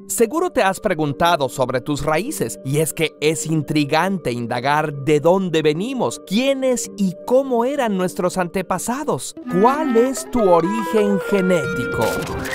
Seguro te has preguntado sobre tus raíces, y es que es intrigante indagar de dónde venimos, quiénes y cómo eran nuestros antepasados. ¿Cuál es tu origen genético?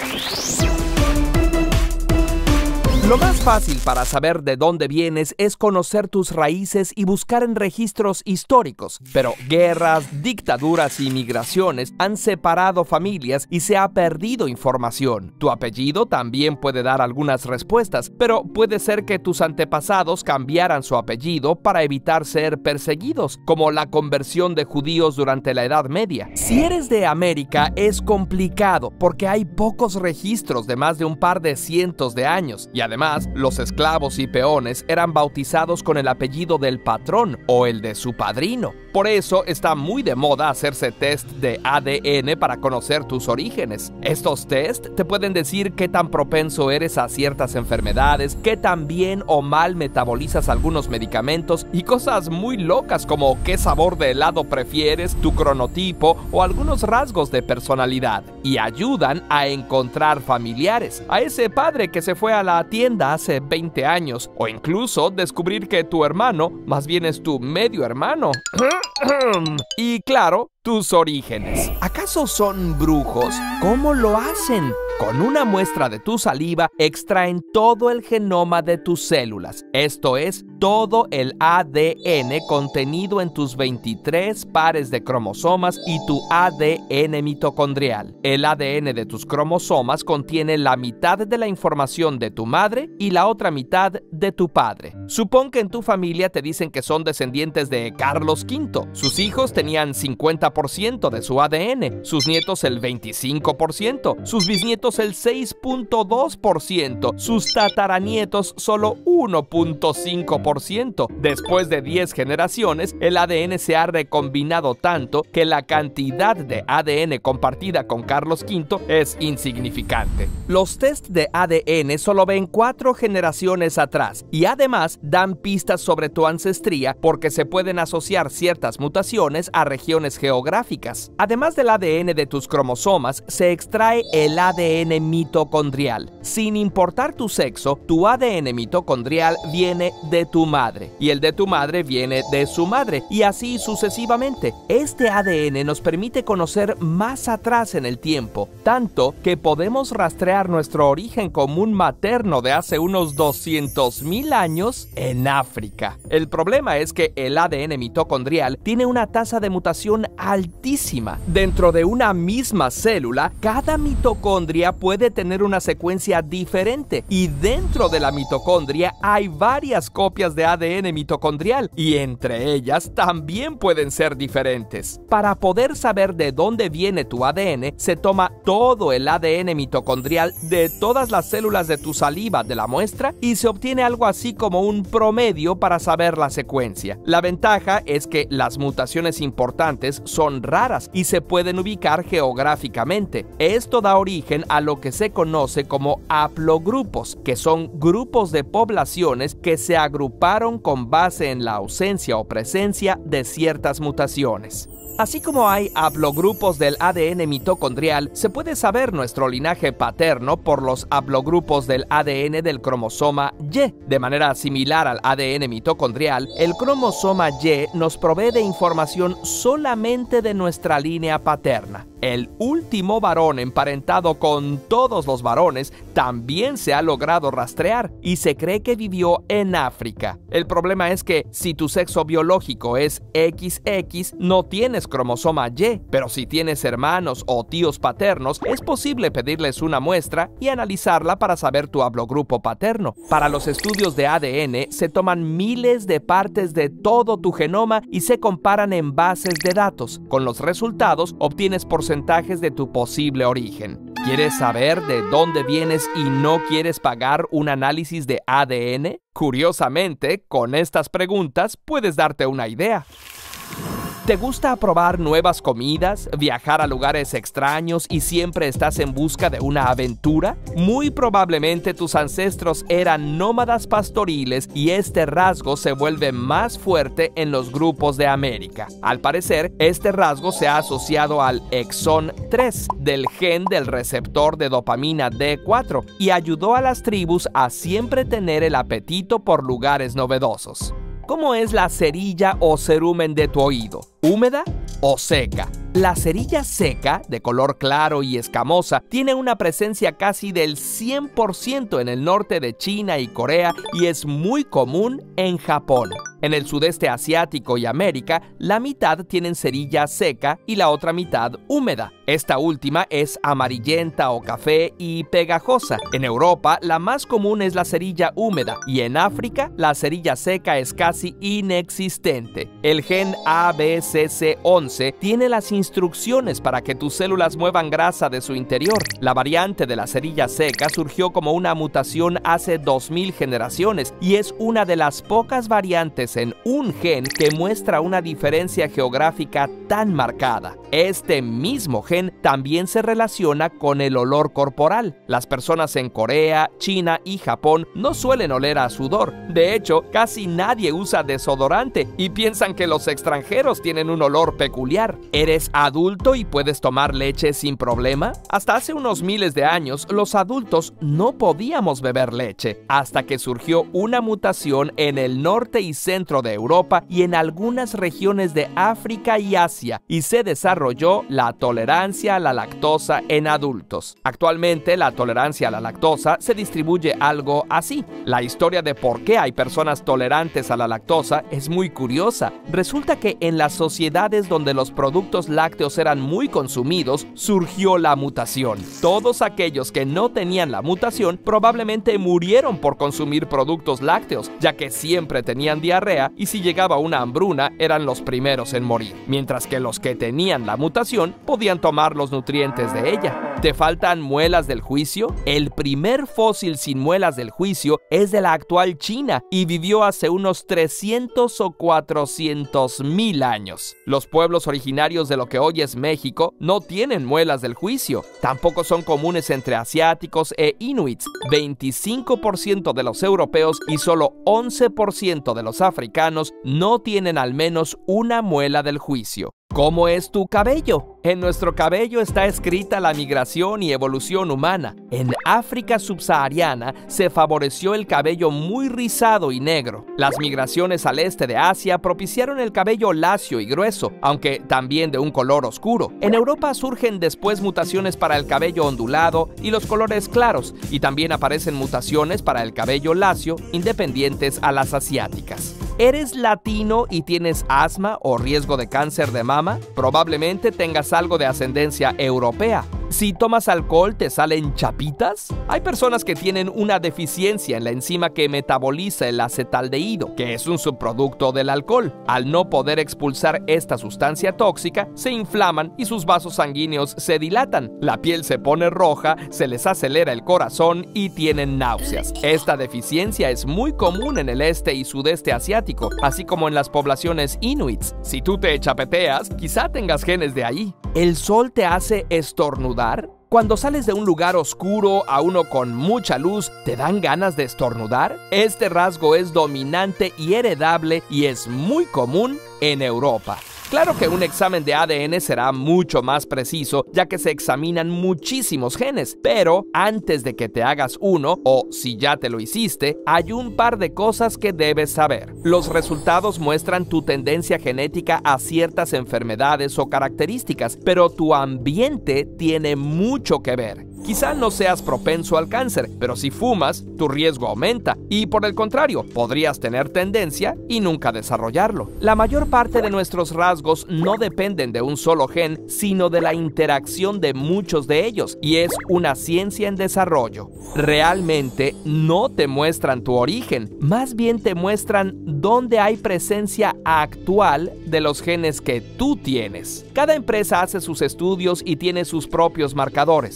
Lo más fácil para saber de dónde vienes es conocer tus raíces y buscar en registros históricos. Pero guerras, dictaduras y migraciones han separado familias y se ha perdido información. Tu apellido también puede dar algunas respuestas, pero puede ser que tus antepasados cambiaran su apellido para evitar ser perseguidos, como la conversión de judíos durante la Edad Media. Si eres de América, es complicado porque hay pocos registros de más de un par de cientos de años, y además, los esclavos y peones eran bautizados con el apellido del patrón o el de su padrino. Por eso está muy de moda hacerse test de ADN para conocer tus orígenes. Estos test te pueden decir qué tan propenso eres a ciertas enfermedades, qué tan bien o mal metabolizas algunos medicamentos y cosas muy locas como qué sabor de helado prefieres, tu cronotipo o algunos rasgos de personalidad. Y ayudan a encontrar familiares, a ese padre que se fue a la tienda hace 20 años, o incluso descubrir que tu hermano más bien es tu medio hermano. Y claro, tus orígenes. ¿Acaso son brujos? ¿Cómo lo hacen? Con una muestra de tu saliva extraen todo el genoma de tus células, esto es, todo el ADN contenido en tus 23 pares de cromosomas y tu ADN mitocondrial. El ADN de tus cromosomas contiene la mitad de la información de tu madre y la otra mitad de tu padre. Supón que en tu familia te dicen que son descendientes de Carlos V. Sus hijos tenían 50% de su ADN, sus nietos el 25%, sus bisnietos el 6.2%, sus tataranietos solo 1.5%. Después de 10 generaciones, el ADN se ha recombinado tanto que la cantidad de ADN compartida con Carlos V es insignificante. Los test de ADN solo ven 4 generaciones atrás y además dan pistas sobre tu ancestría porque se pueden asociar ciertas mutaciones a regiones geográficas. Además del ADN de tus cromosomas, se extrae el ADN mitocondrial. Sin importar tu sexo, tu ADN mitocondrial viene de tu madre y el de tu madre viene de su madre y así sucesivamente. Este ADN nos permite conocer más atrás en el tiempo, tanto que podemos rastrear nuestro origen común materno de hace unos 200.000 años en África. El problema es que el ADN mitocondrial tiene una tasa de mutación altísima. Dentro de una misma célula, cada mitocondria puede tener una secuencia diferente y dentro de la mitocondria hay varias copias de ADN mitocondrial y entre ellas también pueden ser diferentes. Para poder saber de dónde viene tu ADN, se toma todo el ADN mitocondrial de todas las células de tu saliva de la muestra y se obtiene algo así como un promedio para saber la secuencia. La ventaja es que las mutaciones importantes son raras y se pueden ubicar geográficamente. Esto da origen a lo que se conoce como haplogrupos, que son grupos de poblaciones que se agruparon con base en la ausencia o presencia de ciertas mutaciones. Así como hay haplogrupos del ADN mitocondrial, se puede saber nuestro linaje paterno por los haplogrupos del ADN del cromosoma Y. De manera similar al ADN mitocondrial, el cromosoma Y nos provee de información solamente de nuestra línea paterna. El último varón emparentado con todos los varones también se ha logrado rastrear y se cree que vivió en África. El problema es que si tu sexo biológico es XX, no tienes cromosoma Y, pero si tienes hermanos o tíos paternos, es posible pedirles una muestra y analizarla para saber tu haplogrupo paterno. Para los estudios de ADN se toman miles de partes de todo tu genoma y se comparan en bases de datos. Con los resultados obtienes porcentajes de tu posible origen. ¿Quieres saber de dónde vienes y no quieres pagar un análisis de ADN? Curiosamente, con estas preguntas puedes darte una idea. ¿Te gusta probar nuevas comidas, viajar a lugares extraños y siempre estás en busca de una aventura? Muy probablemente tus ancestros eran nómadas pastoriles y este rasgo se vuelve más fuerte en los grupos de América. Al parecer, este rasgo se ha asociado al exón 3 del gen del receptor de dopamina D4 y ayudó a las tribus a siempre tener el apetito por lugares novedosos. ¿Cómo es la cerilla o cerumen de tu oído? ¿Húmeda o seca? La cerilla seca, de color claro y escamosa, tiene una presencia casi del 100% en el norte de China y Corea y es muy común en Japón. En el sudeste asiático y América, la mitad tienen cerilla seca y la otra mitad húmeda. Esta última es amarillenta o café y pegajosa. En Europa, la más común es la cerilla húmeda y en África, la cerilla seca es casi inexistente. El gen ABCC11 tiene las instrucciones para que tus células muevan grasa de su interior. La variante de la cerilla seca surgió como una mutación hace 2000 generaciones y es una de las pocas variantes en un gen que muestra una diferencia geográfica tan marcada. Este mismo gen también se relaciona con el olor corporal. Las personas en Corea, China y Japón no suelen oler a sudor. De hecho, casi nadie usa desodorante y piensan que los extranjeros tienen un olor peculiar. ¿Eres adulto y puedes tomar leche sin problema? Hasta hace unos miles de años, los adultos no podíamos beber leche, hasta que surgió una mutación en el norte y centro de Europa y en algunas regiones de África y Asia, y se desarrolló la tolerancia a la lactosa en adultos. Actualmente, la tolerancia a la lactosa se distribuye algo así. La historia de por qué hay personas tolerantes a la lactosa es muy curiosa. Resulta que en las sociedades donde los productos lácteos eran muy consumidos, surgió la mutación. Todos aquellos que no tenían la mutación probablemente murieron por consumir productos lácteos, ya que siempre tenían diarrea y si llegaba una hambruna eran los primeros en morir, mientras que los que tenían la mutación podían tomar los nutrientes de ella. ¿Te faltan muelas del juicio? El primer fósil sin muelas del juicio es de la actual China y vivió hace unos 300 o 400 mil años. Los pueblos originarios de lo que hoy es México no tienen muelas del juicio. Tampoco son comunes entre asiáticos e inuits. 25% de los europeos y solo 11% de los africanos no tienen al menos una muela del juicio. ¿Cómo es tu cabello? En nuestro cabello está escrita la migración y evolución humana. En África subsahariana se favoreció el cabello muy rizado y negro. Las migraciones al este de Asia propiciaron el cabello lacio y grueso, aunque también de un color oscuro. En Europa surgen después mutaciones para el cabello ondulado y los colores claros, y también aparecen mutaciones para el cabello lacio, independientes a las asiáticas. ¿Eres latino y tienes asma o riesgo de cáncer de mama? Probablemente tengas algo de ascendencia europea. Si tomas alcohol, ¿te salen chapitas? Hay personas que tienen una deficiencia en la enzima que metaboliza el acetaldehído, que es un subproducto del alcohol. Al no poder expulsar esta sustancia tóxica, se inflaman y sus vasos sanguíneos se dilatan. La piel se pone roja, se les acelera el corazón y tienen náuseas. Esta deficiencia es muy común en el este y sudeste asiático, así como en las poblaciones inuits. Si tú te chapeteas, quizá tengas genes de ahí. ¿El sol te hace estornudar? Cuando sales de un lugar oscuro a uno con mucha luz, ¿te dan ganas de estornudar? Este rasgo es dominante y heredable y es muy común en Europa. Claro que un examen de ADN será mucho más preciso, ya que se examinan muchísimos genes, pero antes de que te hagas uno, o si ya te lo hiciste, hay un par de cosas que debes saber. Los resultados muestran tu tendencia genética a ciertas enfermedades o características, pero tu ambiente tiene mucho que ver. Quizá no seas propenso al cáncer, pero si fumas, tu riesgo aumenta y por el contrario, podrías tener tendencia y nunca desarrollarlo. La mayor parte de nuestros rasgos no dependen de un solo gen, sino de la interacción de muchos de ellos y es una ciencia en desarrollo. Realmente no te muestran tu origen, más bien te muestran dónde hay presencia actual de los genes que tú tienes. Cada empresa hace sus estudios y tiene sus propios marcadores. Si una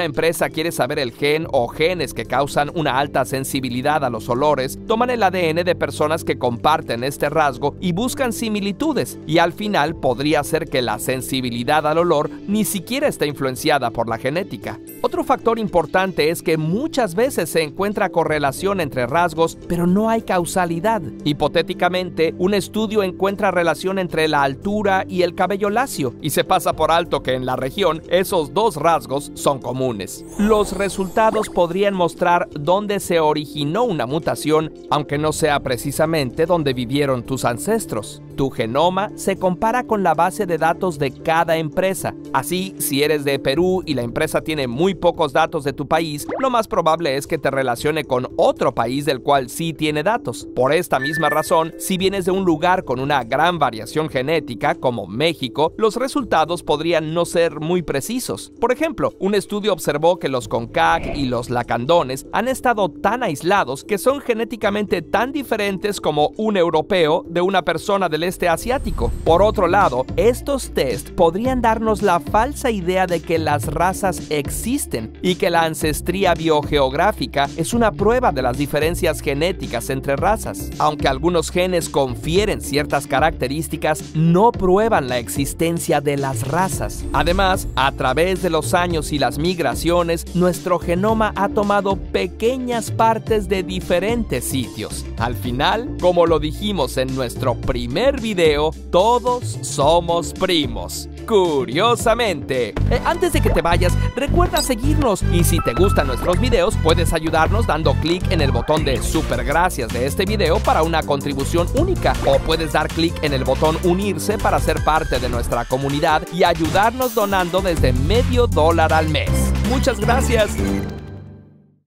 una empresa quiere saber el gen o genes que causan una alta sensibilidad a los olores, toman el ADN de personas que comparten este rasgo y buscan similitudes, y al final podría ser que la sensibilidad al olor ni siquiera está influenciada por la genética. Otro factor importante es que muchas veces se encuentra correlación entre rasgos, pero no hay causalidad. Hipotéticamente, un estudio encuentra relación entre la altura y el cabello lacio, y se pasa por alto que en la región esos dos rasgos son comunes. Los resultados podrían mostrar dónde se originó una mutación, aunque no sea precisamente donde vivieron tus ancestros. Tu genoma se compara con la base de datos de cada empresa. Así, si eres de Perú y la empresa tiene muy pocos datos de tu país, lo más probable es que te relacione con otro país del cual sí tiene datos. Por esta misma razón, si vienes de un lugar con una gran variación genética, como México, los resultados podrían no ser muy precisos. Por ejemplo, un estudio observó que los Comcaac y los lacandones han estado tan aislados que son genéticamente tan diferentes como un europeo de una persona del este asiático. Por otro lado, estos test podrían darnos la falsa idea de que las razas existen y que la ancestría biogeográfica es una prueba de las diferencias genéticas entre razas. Aunque algunos genes confieren ciertas características, no prueban la existencia de las razas. Además, a través de los años y las migraciones, nuestro genoma ha tomado pequeñas partes de diferentes sitios. Al final, como lo dijimos en nuestro primer video, todos somos primos. Curiosamente. Antes de que te vayas, recuerda seguirnos, y si te gustan nuestros videos, puedes ayudarnos dando clic en el botón de super gracias de este video para una contribución única, o puedes dar clic en el botón unirse para ser parte de nuestra comunidad y ayudarnos donando desde $0.50 al mes. Muchas gracias.